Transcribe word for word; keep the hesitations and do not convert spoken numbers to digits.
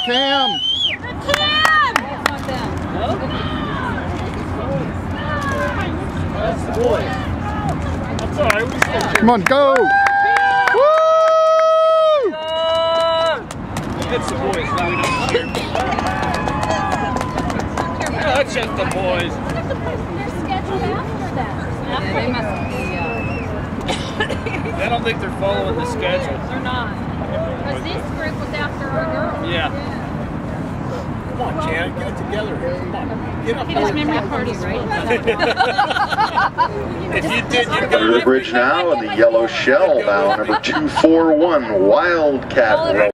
Cam! Cam! That's the boys. That's all right. We still Come on, go! Woo! It's the boys. No, we don't cheer. No, that's just the boys. They're scheduled after that. They must be, uh... I don't think they're following the schedule. They're not. Because this group was after our girls. Yeah. Come on, Janet, get it together here. Come on. Get up It is there. memory parties, right? If you did, you'd Under go the bridge now, and the yellow shell, bow number two four one, Wildcat.